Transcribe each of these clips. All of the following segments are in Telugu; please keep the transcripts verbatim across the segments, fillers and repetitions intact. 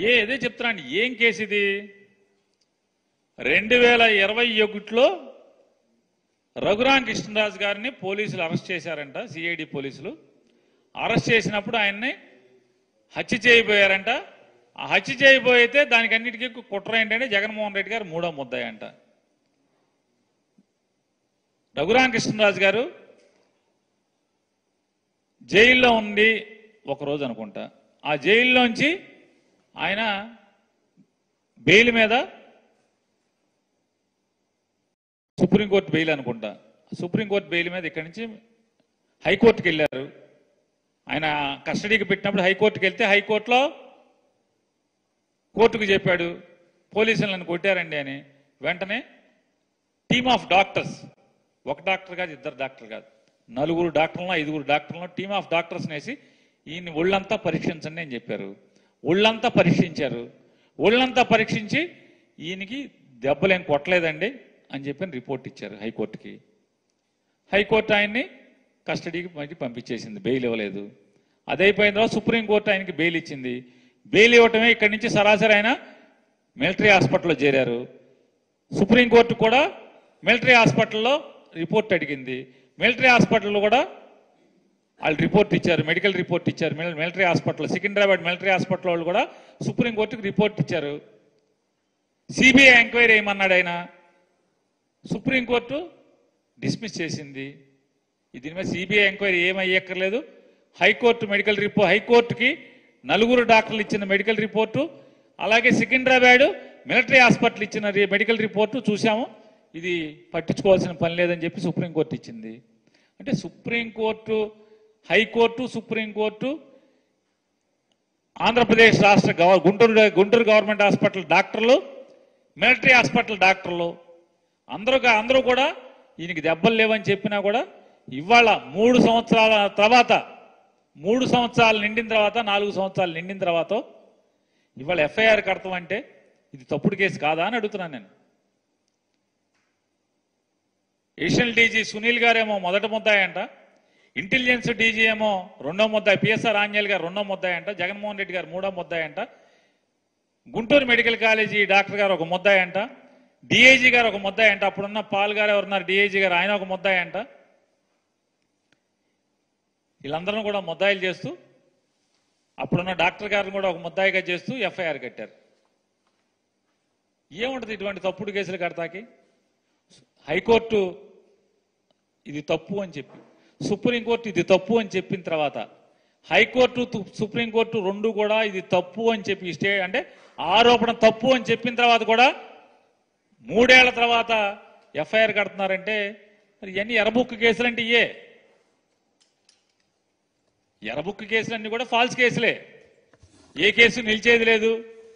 ఏ అదే చెప్తున్నాను. ఏం కేసు ఇది? రెండు వేల ఇరవై ఒకటిలో రఘురాం కృష్ణరాజు గారిని పోలీసులు అరెస్ట్ చేశారంట. సిఐడి పోలీసులు అరెస్ట్ చేసినప్పుడు ఆయన్ని హత్య చేయబోయారంట. ఆ హత్య చేయబోయితే దానికి అన్నిటికీ కుట్ర ఏంటంటే జగన్మోహన్ రెడ్డి గారు మూడో ముద్దాయి అంట. రఘురాం కృష్ణరాజు గారు జైల్లో ఉండి ఒకరోజు అనుకుంటా, ఆ జైల్లోంచి ఆయన బెయిల్ మీద, సుప్రీంకోర్టు బెయిల్ అనుకుంటా, సుప్రీంకోర్టు బెయిల్ మీద ఇక్కడి నుంచి హైకోర్టుకి వెళ్ళారు. ఆయన కస్టడీకి పెట్టినప్పుడు హైకోర్టుకి వెళ్తే హైకోర్టులో కోర్టుకు చెప్పాడు పోలీసులు నన్ను కొట్టారండి అని. వెంటనే టీమ్ ఆఫ్ డాక్టర్స్, ఒక డాక్టర్ కాదు, ఇద్దరు డాక్టర్ కాదు, నలుగురు డాక్టర్లను ఐదుగురు డాక్టర్లను టీమ్ ఆఫ్ డాక్టర్స్ వేసి ఈయన్ని ఒళ్ళంతా పరీక్షించండి అని చెప్పారు. ఒళ్ళంతా పరీక్షించారు. ఒళ్ళంతా పరీక్షించి ఈయనకి దెబ్బలేం కొట్టలేదండి అని చెప్పి రిపోర్ట్ ఇచ్చారు హైకోర్టుకి. హైకోర్టు ఆయన్ని కస్టడీకి మళ్ళీ పంపించేసింది, బెయిల్ ఇవ్వలేదు. అదైపోయిన తర్వాత సుప్రీంకోర్టు ఆయనకి బెయిల్ ఇచ్చింది. బెయిల్ ఇవ్వటమే ఇక్కడి నుంచి సరాసరి ఆయన మిలిటరీ హాస్పిటల్లో చేరారు. సుప్రీంకోర్టు కూడా మిలిటరీ హాస్పిటల్లో రిపోర్ట్ అడిగింది. మిలిటరీ హాస్పిటల్లో కూడా వాళ్ళు రిపోర్ట్ ఇచ్చారు, మెడికల్ రిపోర్ట్ ఇచ్చారు. Military hospital, Secunderabad military hospital వాళ్ళు కూడా సుప్రీంకోర్టుకి రిపోర్ట్ ఇచ్చారు. సిబిఐ ఎంక్వైరీ ఏమన్నాడు ఆయన, సుప్రీంకోర్టు డిస్మిస్ చేసింది. దీని మీద సిబిఐ ఎంక్వైరీ ఏమయ్యక్కర్లేదు. హైకోర్టు మెడికల్ రిపోర్ట్, హైకోర్టుకి నలుగురు డాక్టర్లు ఇచ్చిన మెడికల్ రిపోర్టు, అలాగే సికింద్రాబాద్ మిలిటరీ హాస్పిటల్ ఇచ్చిన మెడికల్ రిపోర్టు చూసాము, ఇది పట్టించుకోవాల్సిన పని లేదని చెప్పి సుప్రీంకోర్టు ఇచ్చింది. అంటే సుప్రీంకోర్టు, హైకోర్టు, సుప్రీంకోర్టు, ఆంధ్రప్రదేశ్ రాష్ట్ర గవ గుంటూరు గుంటూరు గవర్నమెంట్ హాస్పిటల్ డాక్టర్లు, మిలిటరీ హాస్పిటల్ డాక్టర్లు అందరూ అందరూ కూడా ఈయనకి దెబ్బలు లేవని చెప్పినా కూడా ఇవాళ మూడు సంవత్సరాల తర్వాత, మూడు సంవత్సరాలు నిండిన తర్వాత, నాలుగు సంవత్సరాలు నిండిన తర్వాత ఇవాళ ఎఫ్ఐఆర్ కడతామంటే ఇది తప్పుడు కేసు కాదా అని అడుగుతున్నాను నేను. ఏషియన్ డీజీ సునీల్ గారేమో మొదటి ముద్దాయి అంట, ఇంటెలిజెన్స్ డీజీ ఏమో రెండో ముద్దాయి, పిఎస్ఆర్ ఆంజనేయులు గారు రెండో ముద్దాయి అంట, జగన్మోహన్ రెడ్డి గారు మూడో ముద్దాయి అంట, గుంటూరు మెడికల్ కాలేజీ డాక్టర్ గారు ఒక ముద్దాయి అంట, డిఐజీ గారు ఒక ముద్దాయి అంట, అప్పుడున్న పాల్ గారు ఎవరున్నారు డిఐజీ గారు, ఆయన ఒక ముద్దాయి అంట. వీళ్ళందరూ కూడా ముద్దాయిలు చేస్తూ, అప్పుడున్న డాక్టర్ గారిని కూడా ఒక ముద్దాయిగా చేస్తూ ఎఫ్ఐఆర్ కట్టారు. ఏముంటుంది ఇటువంటి తప్పుడు కేసులు కడతాకి? హైకోర్టు ఇది తప్పు అని చెప్పి, సుప్రీంకోర్టు ఇది తప్పు అని చెప్పిన తర్వాత, హైకోర్టు సుప్రీంకోర్టు రెండు కూడా ఇది తప్పు అని చెప్పి, స్టే అంటే ఆరోపణ తప్పు అని చెప్పిన తర్వాత కూడా మూడేళ్ల తర్వాత ఎఫ్ఐఆర్ కడుతున్నారంటే మరి ఇవన్నీ ఎర్రబుక్ కేసులు అంటే ఇయే. ఎర్రబుక్ కేసులన్నీ కూడా ఫాల్స్ కేసులే, ఏ కేసు నిలిచేది లేదు.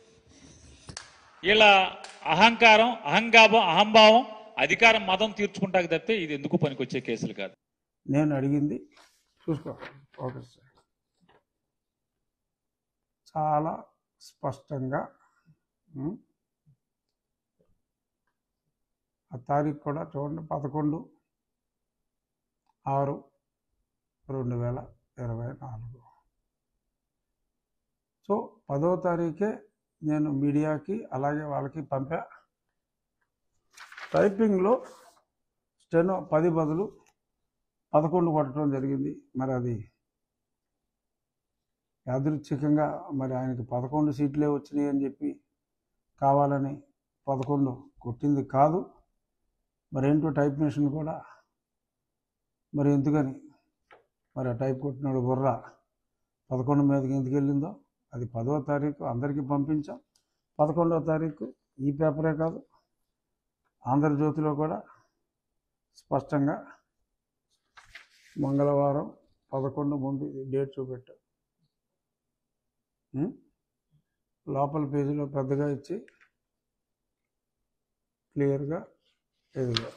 ఇలా అహంకారం, అహంగాభం, అహంభావం, అధికారం, మతం తీర్చుకుంటాకి తప్పితే ఇది ఎందుకు పనికొచ్చే కేసులు కాదు. నేను అడిగింది చూసుకో, ఓకే సార్, చాలా స్పష్టంగా ఆ తారీఖు కూడా చూడండి, పదకొండు ఆరు రెండు వేల ఇరవై నాలుగు. సో పదో తారీఖే నేను మీడియాకి అలాగే వాళ్ళకి పంపా. టైపింగ్లో స్టెనో పది బదులు పదకొండు కొట్టడం జరిగింది. మరి అది యాదృచ్ఛికంగా మరి ఆయనకి పదకొండు సీట్లే వచ్చినాయి అని చెప్పి కావాలని పదకొండు కొట్టింది కాదు. మరేంటో టైప్ మిషన్ కూడా మరి ఎందుకని మరి ఆ టైప్ కొట్టినాడు బుర్ర పదకొండు మీదకి ఎందుకు వెళ్ళిందో అది పదో తారీఖు అందరికీ పంపించాం. పదకొండవ తారీఖు ఈ పేపరే కాదు, ఆంధ్రజ్యోతిలో కూడా స్పష్టంగా మంగళవారం పదకొండు ముందు డేట్ చూపెట్టాం. లోపల పేజీలో పెద్దగా ఇచ్చి క్లియర్గా ఎదుగా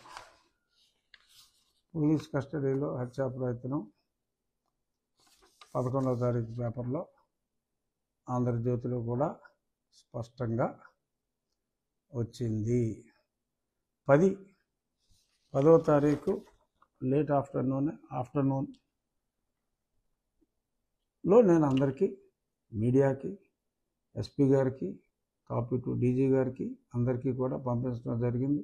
పోలీస్ కస్టడీలో హత్యా ప్రయత్నం పదకొండవ తారీఖు పేపర్లో, ఆంధ్రజ్యోతిలో కూడా స్పష్టంగా వచ్చింది. పది పదవ తారీఖు లేట్ ఆఫ్టర్నూన్ ఆఫ్టర్నూన్లో నేను అందరికీ, మీడియాకి, ఎస్పీ గారికి, కాపీ టు డీజీ గారికి అందరికీ కూడా పంపించడం జరిగింది.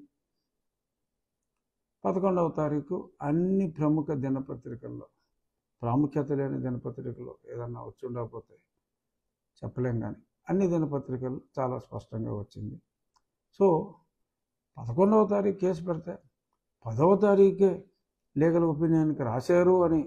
పదకొండవ తారీఖు అన్ని ప్రముఖ దినపత్రికల్లో, ప్రాముఖ్యత లేని దినపత్రికలు ఏదన్నా వచ్చి ఉండకపోతే చెప్పలేం, కానీ అన్ని దినపత్రికలు చాలా స్పష్టంగా వచ్చింది. సో పదకొండవ తారీఖు కేసు పెడితే పదవ తారీఖే లీగల్ ఒపీనియన్కి రాశారు అని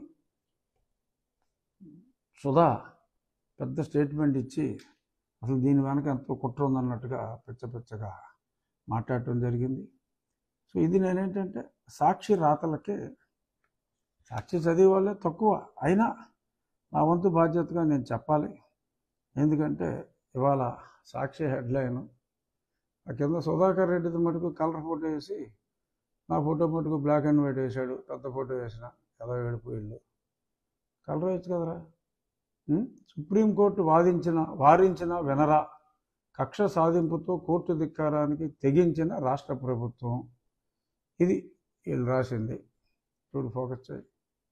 సుధా పెద్ద స్టేట్మెంట్ ఇచ్చి అసలు దీని వెనక ఎంతో కుట్ర ఉందన్నట్టుగా పిచ్చ పిచ్చగా మాట్లాడటం జరిగింది. సో ఇది నేనేంటంటే సాక్షి రాతలకే, సాక్షి చదివే వాళ్ళే తక్కువ, అయినా నా వంతు బాధ్యతగా నేను చెప్పాలి. ఎందుకంటే ఇవాళ సాక్షి హెడ్లైన్ ఆ కింద సుధాకర్ రెడ్డిది మటుకు కలర్ ఫోటో వేసి నా ఫోటో మటుకు బ్లాక్ అండ్ వైట్ వేసాడు, పెద్ద ఫోటో వేసిన ఏదో ఏడిపోయిళ్ళు. కలర్ వేయచ్చు కదరా. సుప్రీంకోర్టు వాదించిన వారించిన వినరా, కక్ష సాధింపుతో కోర్టు ధిక్కారానికి తెగించిన రాష్ట్ర ప్రభుత్వం, ఇది వీళ్ళు రాసింది. చూడు, ఫోకస్ చేయి.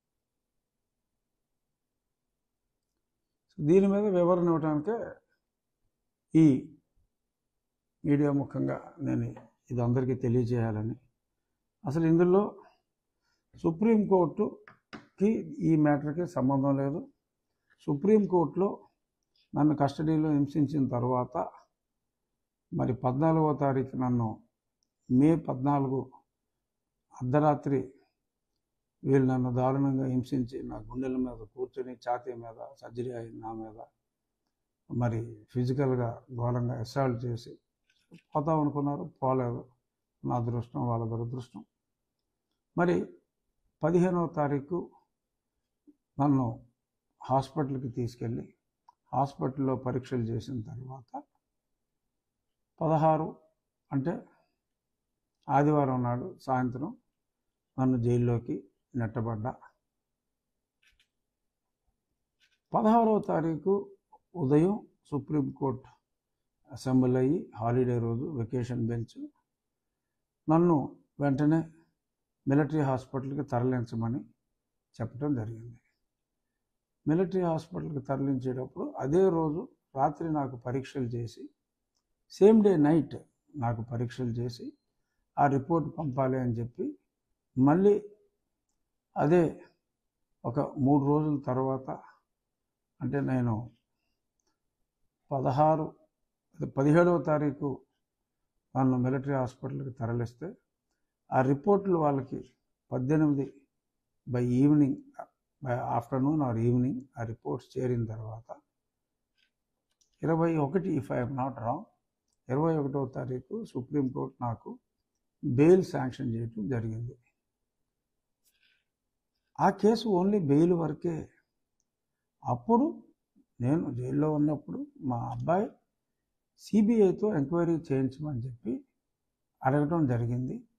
దీని మీద వివరణ ఇవ్వడానికే ఈ మీడియా ముఖంగా నేను ఇది అందరికీ తెలియజేయాలని. అసలు ఇందులో సుప్రీంకోర్టుకి ఈ మ్యాటర్కి సంబంధం లేదు. సుప్రీంకోర్టులో నన్ను కస్టడీలో హింసించిన తర్వాత మరి పద్నాలుగవ తారీఖు నన్ను మే పద్నాలుగు అర్ధరాత్రి వీళ్ళు నన్ను దారుణంగా హింసించి నా గుండెల మీద కూర్చొని ఛాతీ మీద సర్జరీ అయింది నా మీద, మరి ఫిజికల్గా ఘోరంగా అసాల్ట్ చేసి పోతాం అనుకున్నారు, పోలేదు. నా అదృష్టం వాళ్ళ దురదృష్టం. మరి పదిహేనవ తారీఖు నన్ను హాస్పిటల్కి తీసుకెళ్ళి హాస్పిటల్లో పరీక్షలు చేసిన తర్వాత పదహారు అంటే ఆదివారం నాడు సాయంత్రం నన్ను జైల్లోకి నెట్టబడ్డా. పదహారవ తారీఖు ఉదయం సుప్రీంకోర్టు అసెంబ్లీ అయ్యి హాలిడే రోజు వెకేషన్ బెంచ్ నన్ను వెంటనే మిలిటరీ హాస్పిటల్కి తరలించమని చెప్పడం జరిగింది. మిలిటరీ హాస్పిటల్కి తరలించేటప్పుడు అదే రోజు రాత్రి నాకు పరీక్షలు చేసి, సేమ్ డే నైట్ నాకు పరీక్షలు చేసి ఆ రిపోర్ట్ పంపాలి అని చెప్పి మళ్ళీ అదే ఒక మూడు రోజుల తర్వాత, అంటే నేను పదహారు పదిహేడవ తారీఖు నన్ను మిలిటరీ హాస్పిటల్కి తరలిస్తే ఆ రిపోర్ట్లు వాళ్ళకి పద్దెనిమిది by evening by afternoon or evening ఆ రిపోర్ట్స్ చేరిన తర్వాత ఇరవై ఒకటి ఇఫ్ ఐఎమ్ నాట్ రాంగ్ ఇరవై ఒకటవ తారీఖు సుప్రీంకోర్టు నాకు బెయిల్ శాంక్షన్ చేయడం జరిగింది. ఆ కేసు ఓన్లీ బెయిల్ వరకే. అప్పుడు నేను జైల్లో ఉన్నప్పుడు మా అబ్బాయి సిబిఐతో ఎంక్వైరీ చేయించమని చెప్పి అడగటం జరిగింది.